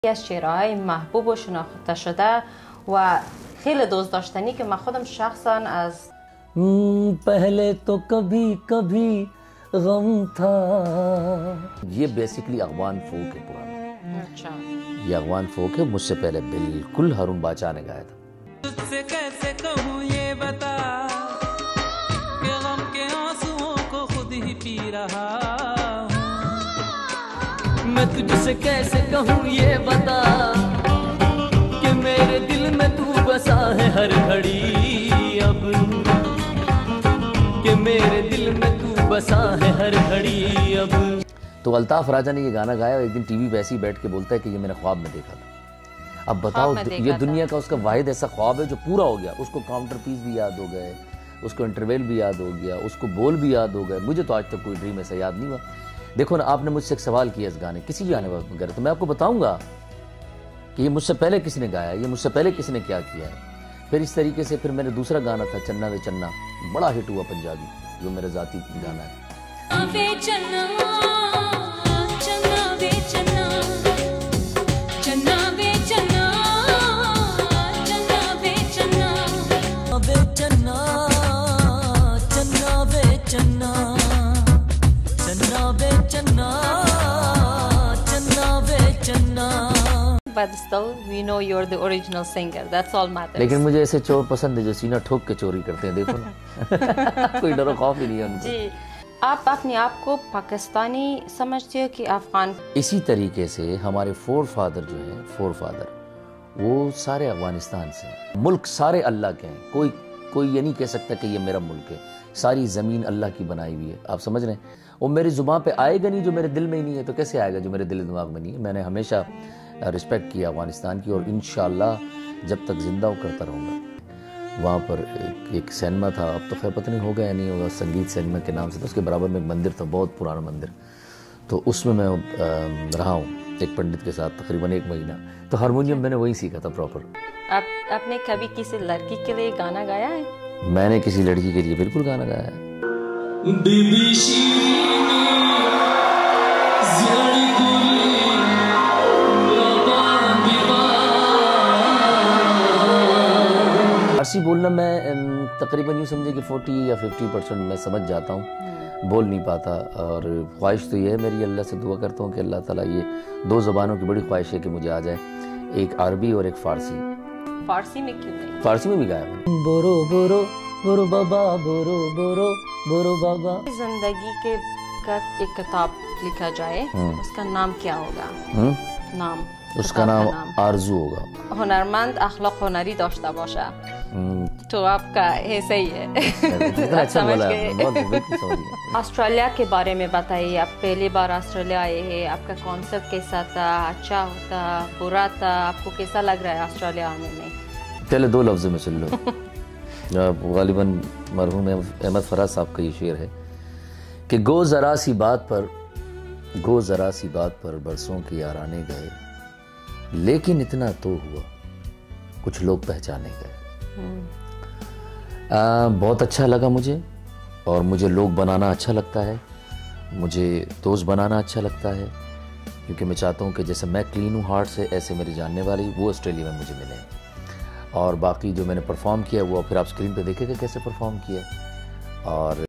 از شعرهای محبوب و شناخته شده و خیلی دوست داشتنی که من خودم شخصا از पहले तो कभी कभी गम था। ये बेसिकली अगवान फोक है पुराना। अच्छा, ये अगवान फोक है, मुझसे पहले बिल्कुल हारून बादशाह ने गाया था। तुझसे कैसे कहूँ ये बता कि गम के आंसुओं को खुद ही पी रहा हूँ। मैं तुझसे कैसे कहूँ ये बता कि मेरे दिल में तू बसा है हर घड़ी अब, कि मेरे दिल में तू बसा है हर घड़ी अब। तो अल्ताफ राजा ने ये गाना गाया और एक दिन टीवी पे ऐसे ही बैठ के बोलता है कि ये मैंने ख्वाब में देखा था। अब बताओ, ये दुनिया का उसका वाहिद ऐसा ख्वाब है जो पूरा हो गया। उसको काउंटर पीस भी याद हो गए, उसको इंटरवेल भी याद हो गया, उसको बोल भी याद हो गए। मुझे तो आज तक कोई ड्रीम ऐसा याद नहीं हुआ। देखो ना, आपने मुझसे एक सवाल किया इस गाने, किसी गाने वगैरह, तो मैं आपको बताऊंगा कि ये मुझसे पहले किसने गाया, ये मुझसे पहले किसने क्या किया है। फिर इस तरीके से फिर मेरे दूसरा गाना था चन्ना वे चन्ना, बड़ा हिट हुआ पंजाबी, जो मेरा जाती गाना है। but still we know you're the original singer. That's all matters. लेकिन मुझे ऐसे चोर पसंद है जो सीना ठोक के चोरी करते हैं, देखो ना। कोई डरो खौफ ही नहीं है उनको। जी, आप अपने आप को पाकिस्तानी समझते हो कि अफगान? इसी तरीके से हमारे फोर फादर जो हैं, फोर फादर वो सारे अफगानिस्तान से हैं। मुल्क सारे अल्लाह के हैं, कोई ये नहीं कह सकता कि ये मेरा मुल्क है। सारी ज़मीन अल्लाह की बनाई हुई है, आप समझ रहे हैं। वो मेरी ज़ुबान पे आएगा नहीं जो मेरे दिल में ही नहीं है, तो कैसे आएगा जो मेरे दिल दिमाग में नहीं है। मैंने हमेशा रिस्पेक्ट किया अफगानिस्तान की, और इंशाअल्लाह जब तक ज़िंदा हूँ करता रहूँगा। वहाँ पर एक सिनेमा था, अब तो खैर पता नहीं होगा या नहीं होगा, संगीत सिनेमा के नाम से, तो उसके बराबर में एक मंदिर था, बहुत पुराना मंदिर, तो उसमें मैं रहा हूँ एक पंडित के साथ तकरीबन 1 महीना। तो हारमोनियम मैंने वहीं सीखा था प्रॉपर। आपने कभी किसी लड़की के लिए गाना गाया है? मैंने किसी लड़की के लिए बिल्कुल गाना गाया है। फारसी बोलना मैं तकरीबन यूँ समझे कि 40 या 50% मैं समझ जाता हूँ, बोल नहीं पाता। और ख्वाहिश तो ये है मेरी, अल्लाह से दुआ करता हूँ कि अल्लाह ताला ये 2 ज़बानों की बड़ी ख्वाहिश है कि मुझे आ जाए, एक अरबी और एक फ़ारसी। फारसी में क्यों नहीं? फारसी में भी गाया है। बोरो बोरो बोरो बाबा, बोरो बोरो बोरो बाबा। जिंदगी के का एक किताब लिखा जाए, उसका नाम क्या होगा? नाम उसका नाम आरजू होगा। हुनरमंद अखलाक हुनरी दाश्ता बाशा। तो आपका ऐसा ही है। अच्छा बोला, बहुत बिल्कुल समझ गया। ऑस्ट्रेलिया के बारे में बताइए, आप पहली बार ऑस्ट्रेलिया आए हैं, आपका कॉन्सेप्ट कैसा था? अच्छा था, बुरा था? आपको कैसा लग रहा है ऑस्ट्रेलिया आने में? पहले 2 लफ्ज़ में सुन लो। गालिबन मरहूम अहमद फराज साहब का ये शेर है कि गो ज़रा सी बात पर बरसों के याराने गए, लेकिन इतना तो हुआ कुछ लोग पहचाने गए। बहुत अच्छा लगा मुझे, और मुझे लोग बनाना अच्छा लगता है, मुझे दोस्त बनाना अच्छा लगता है, क्योंकि मैं चाहता हूँ कि जैसे मैं क्लीन हूँ हार्ट से, ऐसे मेरे जानने वाले वो ऑस्ट्रेलिया में मुझे मिले। और बाकी जो मैंने परफॉर्म किया वो फिर आप स्क्रीन पे देखेंगे कैसे परफॉर्म किया। और